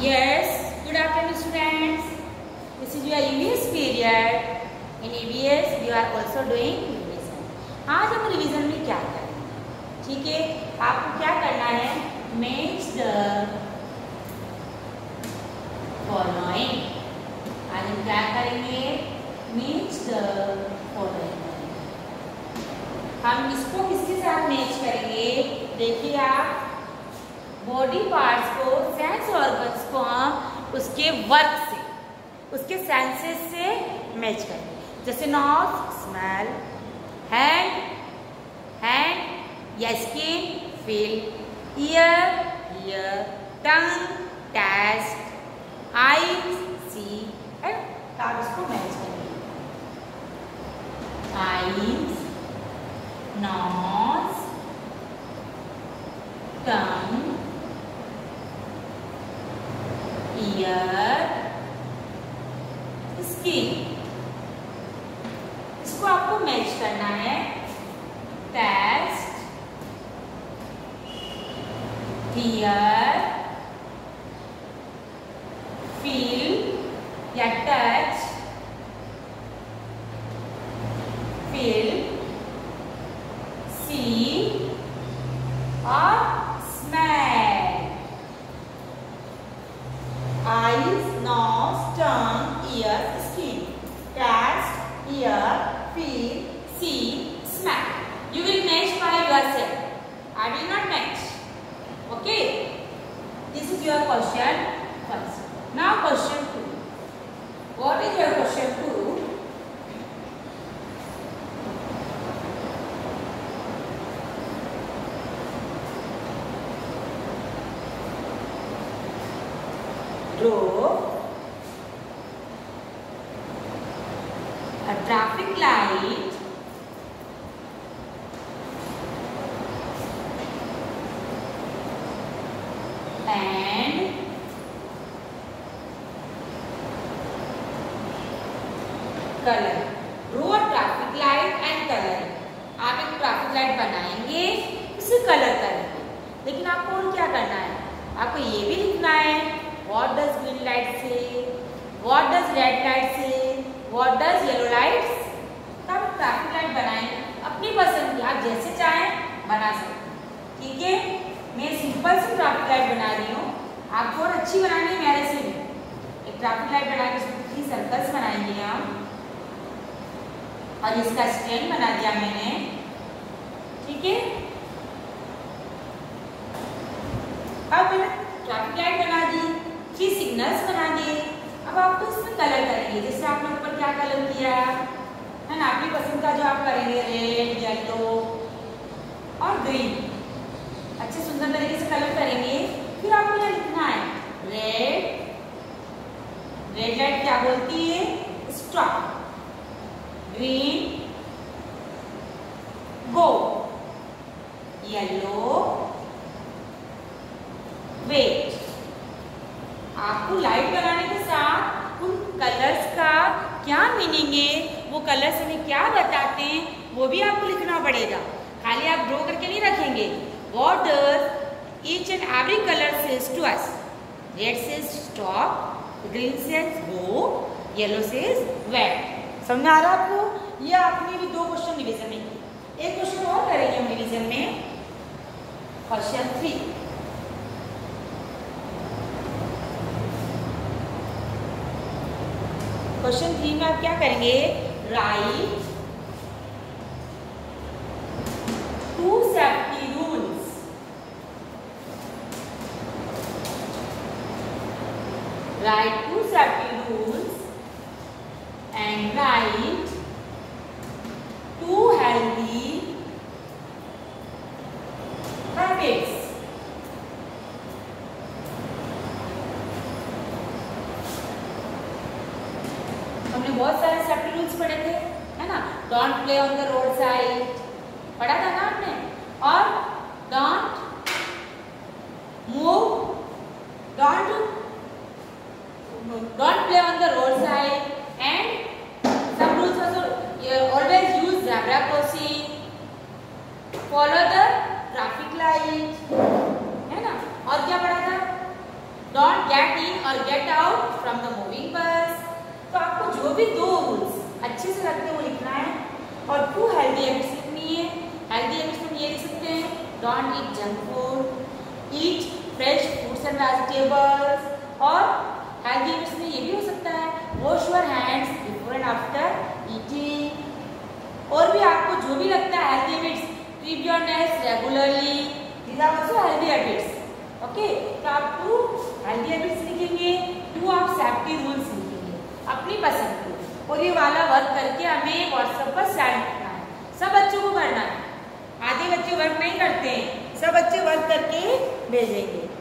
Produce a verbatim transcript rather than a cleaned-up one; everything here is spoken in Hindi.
Yes, good afternoon students. This is your E V S period. In E V S we are also doing revision. आज हम रिवीजन में क्या करेंगे? ठीक है, आपको क्या करना है? Match the following. आज हम क्या करेंगे? Match the following. हम इसको किसके साथ मैच करेंगे? देखिए आप बॉडी पार्ट्स को, सेंस ऑर्गन्स को हम उसके वर्क से, उसके सेंसेस से मैच करेंगे। जैसे नोज, स्मेल, हैंड, हैंड या skin, feel, ear, ear, tongue, taste, eyes, see, है तो आप इसको मैच करेंगे। Eyes, nose, tongue, ear, skin, इसको आपको मैच करना है। टेस्ट, ईयर, फील या टच, फील, सी और smell. Eyes, nose, tongue, ears, skin. Taste, ear, feel, see, smell. You will match by yourself. I will not match. Okay? This is your question first. Now question two. What is your question two? Draw a traffic light and color. Draw a traffic light and color. आप एक ट्रैफिक लाइट बनाएंगे, उसे कलर करेंगे। लेकिन आपको और क्या करना है? आपको ये भी लिखना है What does green light say? What does red light say? What does yellow light say? तब ट्रैफिक लाइट बनाएंगे अपनी पसंद की, आप जैसे चाहें बना सकते हैं। ठीक है, मैं सिंपल सी ट्रैफिक लाइट बना रही हूँ, आपको और अच्छी बनानी है मेरे से भी। एक ट्रैफिक लाइट बना के उसमें थ्री सर्कल्स बनाएंगे हम, और इसका स्टैंड बना दिया मैंने। ठीक है, अब मैंने ट्रैफिक लाइट बना दी, थ्री सिग्नल्स बना दिए। अब आपको इसमें कलर करेंगे। जैसे आपने ऊपर क्या कलर किया है ना, अपनी पसंद का जो आप करेंगे, रेड, येलो और ग्रीन, अच्छे सुंदर तरीके से कलर करेंगे। फिर आपको क्या लिखना है? रेड, रेड लाइट क्या बोलती है? Stop. Green, go. Yellow, wait. आपको लाइट बनाने के साथ उन कलर्स का क्या मीनिंग है, वो कलर्स हमें क्या बताते हैं, वो भी आपको लिखना पड़ेगा। खाली आप ड्रॉ करके नहीं रखेंगे। What does each and every color says to us? Red says stop, green says go, yellow says wait. समझ आ रहा आपको? ये आपने भी दो क्वेश्चन रिवीजन में किए। एक क्वेश्चन और करेंगे हम रिवीजन में, क्वेश्चन थ्री। क्वेश्चन थ्री में आप क्या करेंगे? Right to safety rules. Right to safety rules and right to healthy habits. हमने बहुत सारे सेफ्टी रूल्स पढ़े थे, है ना? Don't play on the road side पढ़ा था ना आपने, और don't move, don't don't play on the road side, and some rules also always use zebra crossing, follow the traffic light, है ना? और क्या पढ़ा था? डोंट गेट इन और get out from the moving bus. तो आपको जो भी दो रूल्स अच्छे से रखते हैं वो लिखना है और टू हेल्दी हैबिट्स लिखनी है। हेल्दी हैबिट्स में ये लिख सकते हैं, don't eat junk food, eat fresh fruits and vegetables. और हेल्दी हैबिट्स में ये भी हो सकता है, wash your hands before and after eating. और भी आपको जो भी लगता है healthy habits, trim your nails regularly, these are also healthy habits. Okay, तो आप टू हेल्दी हैबिट्स लिखेंगे, टू आप सेफ्टी रूल्स लिखेंगे अपनी पसंद के। और ये वाला वर्क करके हमें व्हाट्सएप पर सेंड करना है, सब बच्चों को करना है। आधे बच्चे वर्क नहीं करते हैं, सब बच्चे वर्क करके भेजेंगे।